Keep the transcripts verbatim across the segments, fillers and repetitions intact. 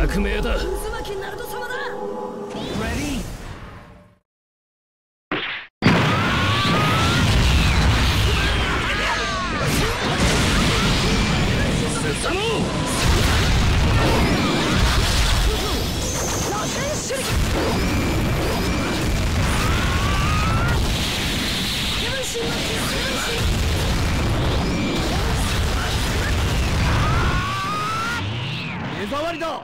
革命だ。 渦巻きナルト様だ。 Ready? 進もう。 螺旋手裏剣。影分身の影分身。 目障りだ。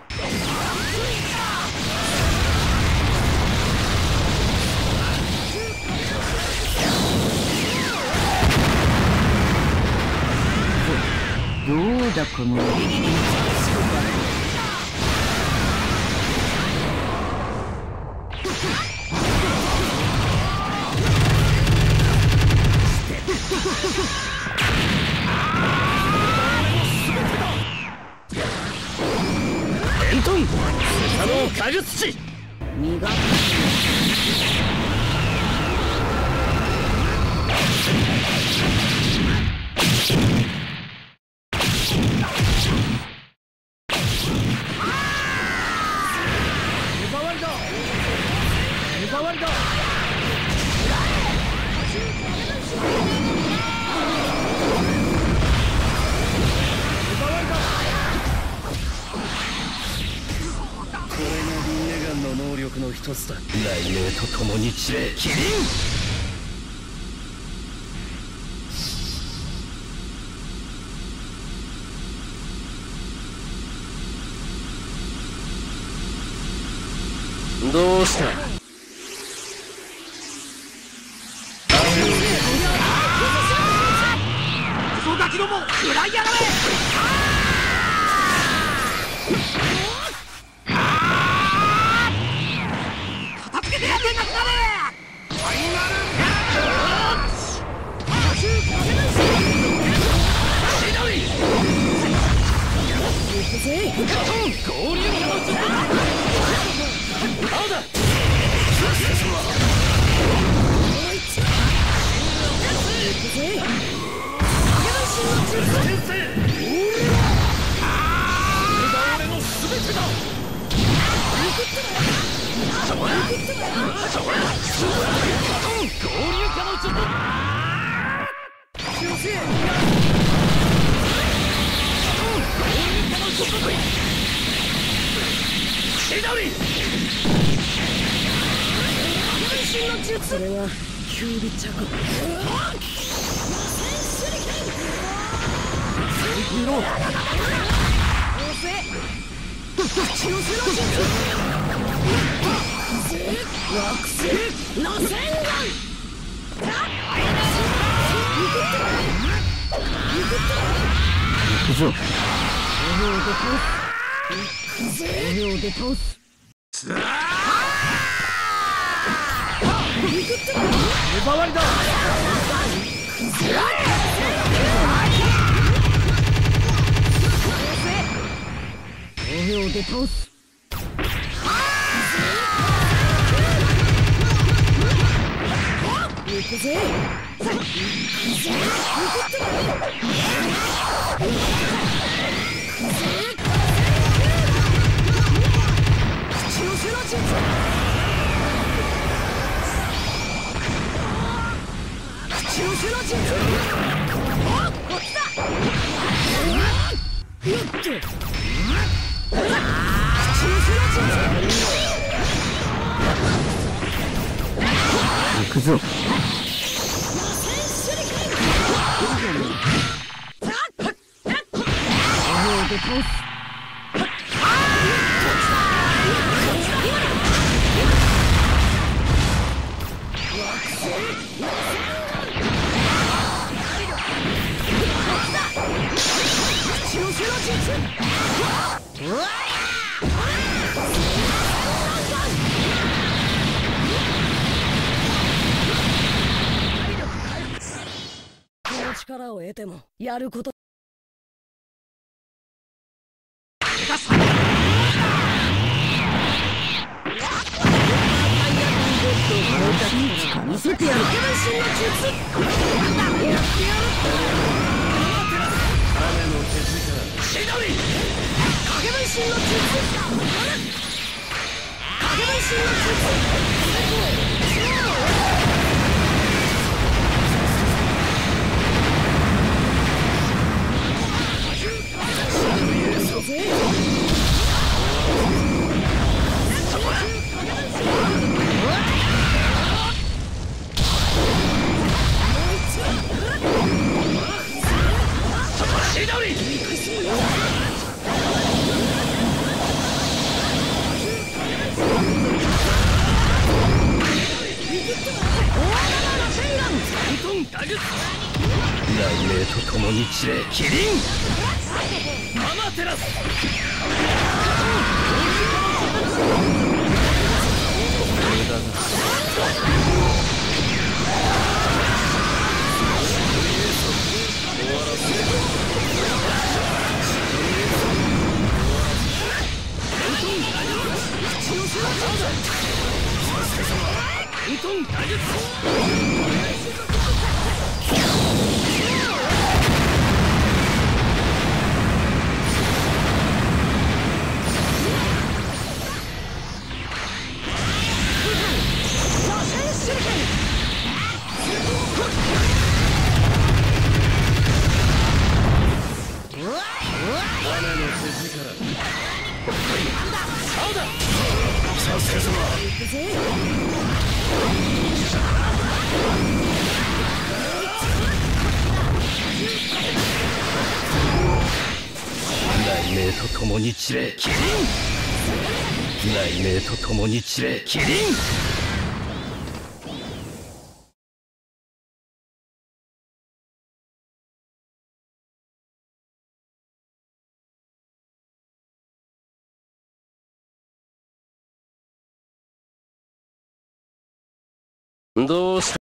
どうだこのエントンスサノー化術師磨く目障りだ。目障りだ。これがリンネガンの能力の一つだ。雷鳴と共に散れ。キリン。どうした。クソガキども、食らいやがれ。片付けてやってんがくなれ。ファイナルキャッチ。合流化の術。青だ。 それはキュービチャコ。 見ろ。 口寄せの術。惑星螺旋丸。 行くぞ。 手をで倒す。 目障りだ。 手をで倒す。行くぜ。口寄せの術。口寄せの術。おっ、こっちだ。よっと。口寄せの術。 行くぞ。 この力を得てもやること。 見せてやる。 雨の手力。 影分身の術。 影分身の術。 雷鳴と共に散れキリンアマテラス。雷鳴と共に散れキリン雷鳴と共に散れキリン。どうした